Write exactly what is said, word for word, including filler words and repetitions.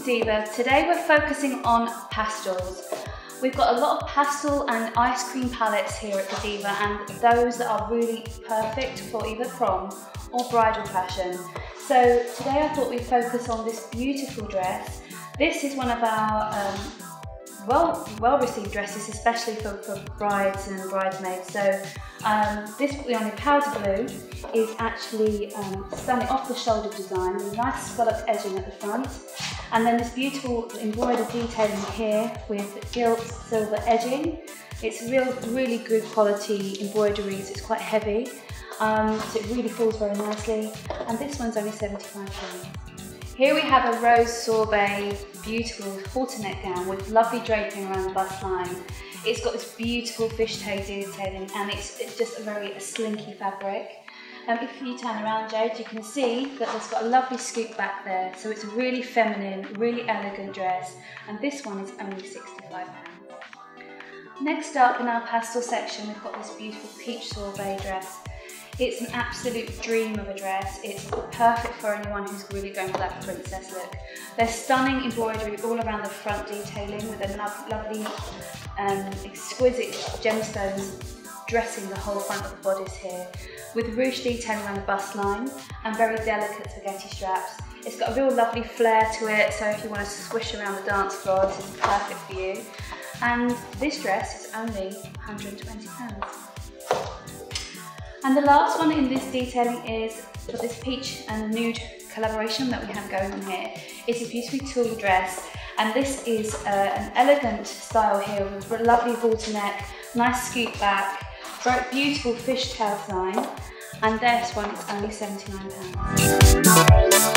Goddiva. Today we're focusing on pastels. We've got a lot of pastel and ice cream palettes here at Goddiva, and those that are really perfect for either prom or bridal fashion. So today I thought we'd focus on this beautiful dress. This is one of our um, well well received dresses, especially for, for brides and bridesmaids. So um, this Leonie powder blue is actually um, stunning off the shoulder design with nice scalloped edging at the front, and then this beautiful embroidered detailing here with gilt silver edging. It's real, really good quality embroideries. It's quite heavy, um, so it really falls very nicely. And this one's only seventy-five pounds. Here we have a rose sorbet, beautiful halter neck gown with lovely draping around the bust line. It's got this beautiful fishtail detailing, and it's, it's just a very slinky fabric. Um, if you turn around, Jade, you can see that it's got a lovely scoop back there. So it's a really feminine, really elegant dress, and this one is only sixty-five pounds. Next up in our pastel section, we've got this beautiful peach sorbet dress. It's an absolute dream of a dress. It's perfect for anyone who's really going for that princess look. There's stunning embroidery all around the front detailing with a lo lovely, um, exquisite gemstones dressing the whole front of the bodice here, with ruche detailing around the bust line and very delicate spaghetti straps. It's got a real lovely flair to it, so if you want to swish around the dance floor, this is perfect for you. And this dress is only one hundred and twenty pounds. And the last one in this detailing is for this peach and nude collaboration that we have going on here. It's a beautifully tulle dress, and this is uh, an elegant style here with a lovely halter neck, nice scoop back, very beautiful fishtail design, and this one is only seventy-nine pounds.